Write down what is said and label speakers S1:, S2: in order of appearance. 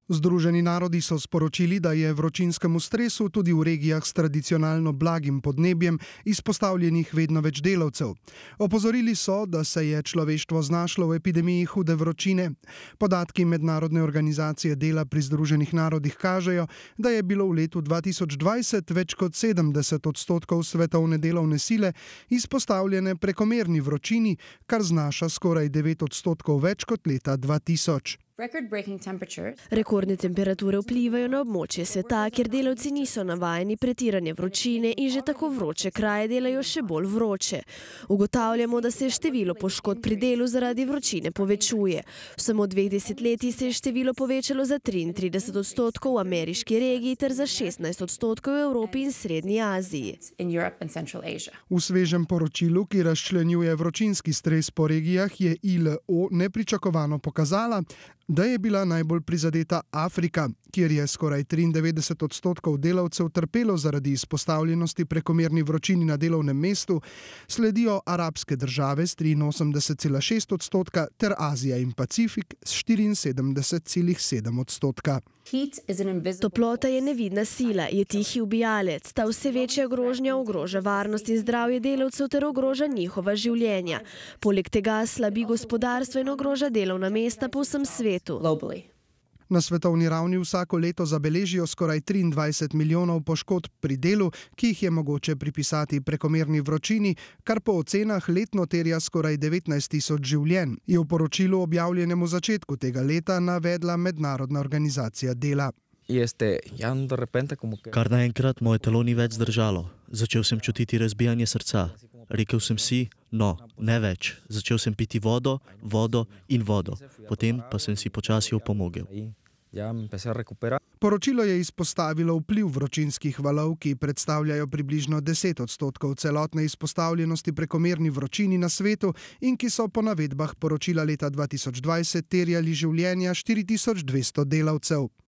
S1: Združeni narodi so sporočili, da je vročinskemu stresu tudi v regijah s tradicionalno blagim podnebjem izpostavljenih vedno več delavcev. Opozorili so, da se je človeštvo znašlo v epidemiji hude vročine. Podatki Mednarodne organizacije dela pri Združenih narodih kažejo, da je bilo v letu 2020 več kot 70% svetovne delovne sile izpostavljene prekomerni vročini, kar znaša skoraj 9% več kot leta 2000.
S2: Rekordne temperature vplivajo na območje sveta, kjer delavci niso navajeni pretirane vročine in že tako vroče kraje delajo še bolj vroče. Ugotavljamo, da se število poškodb pri delu zaradi vročine povečuje. V samo 2 desetletji se je število povečalo za 33% v ameriški regiji ter za 16% v Evropi in Srednji Aziji.
S1: V svežem poročilu, ki razčlenjuje vročinski stres po regijah, je ILO nepričakovano pokazala, da je bila najbolj prizadeta Afrika, kjer je skoraj 93% delavcev trpelo zaradi izpostavljenosti prekomerni vročini na delovnem mestu, sledijo arabske države s 83,6% ter Azija in Pacifik s 74,7%.
S2: Toplota je nevidna sila, je tihi ubijalec, ta vse večja grožnja ogroža varnost in zdravje delavcev ter ogroža njihova življenja. Poleg tega slabi gospodarstvo in ogroža delovna mesta po vsem svetu.
S1: Na svetovni ravni vsako leto zabeležijo skoraj 23 milijonov poškodb pri delu, ki jih je mogoče pripisati prekomerni vročini, kar po ocenah letno terja skoraj 19 tisoč življenj, je v poročilu objavljenem v začetku tega leta navedla Mednarodna organizacija dela.
S3: Kar naenkrat moje telo ni več zdržalo. Začel sem čutiti razbijanje srca. Rekel sem si, no, ne več. Začel sem piti vodo in vodo. Potem pa sem si počasi opomogel.
S1: Poročilo je izpostavilo vpliv vročinskih valov, ki predstavljajo približno 10% celotne izpostavljenosti prekomerni vročini na svetu in ki so po navedbah poročila leta 2020 terjali življenja 4200 delavcev.